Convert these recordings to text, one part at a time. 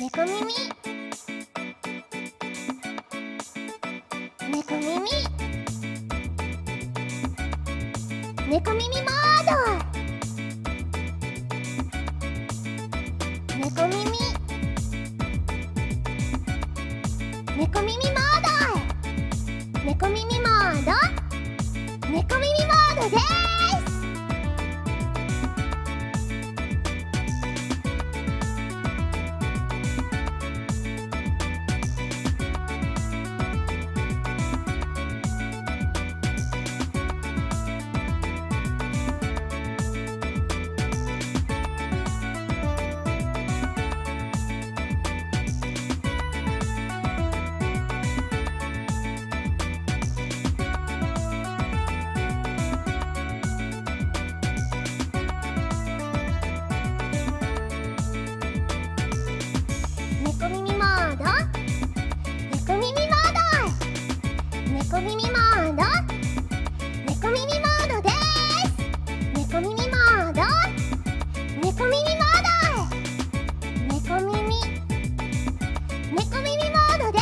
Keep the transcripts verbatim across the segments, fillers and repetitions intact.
猫耳猫耳猫耳モード猫耳猫耳モード猫耳モード猫耳モードです。猫耳モード猫耳モード猫耳モード猫耳モードです猫耳モード猫耳モード猫耳猫耳モードです。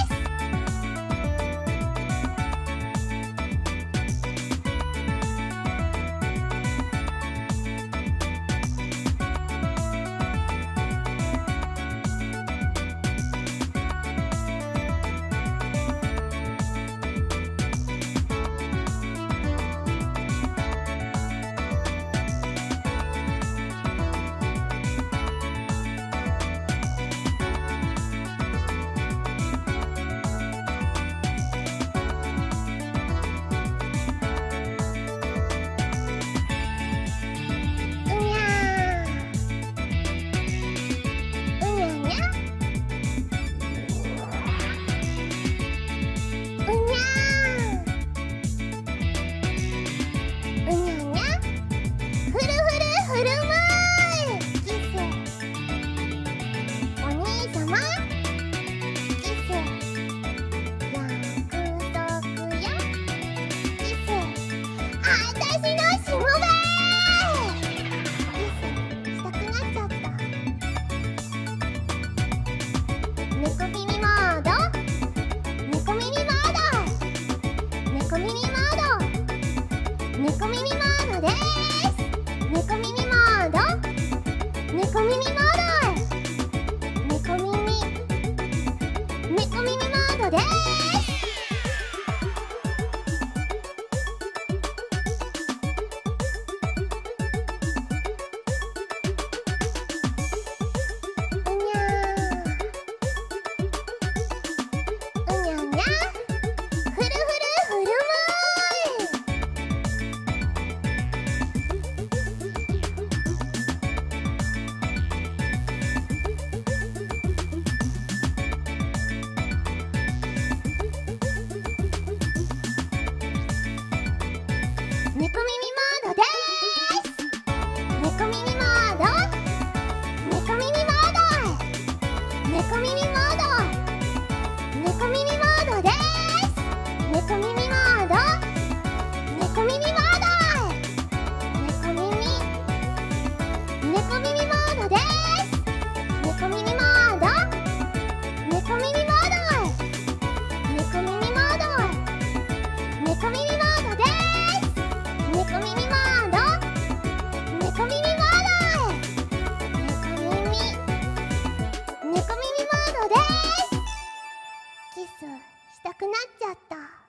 猫耳モード猫耳モード猫耳モード猫耳モードです猫耳モード猫耳モード猫耳猫耳モードです。猫耳モードです。猫耳モード猫耳モード猫耳モード猫耳モードです猫耳モード猫耳モード猫耳猫耳モードです猫耳モード猫耳モード猫耳モード猫耳モードです猫耳モード猫耳モード猫耳猫耳猫耳モードです。キスしたくなっちゃった。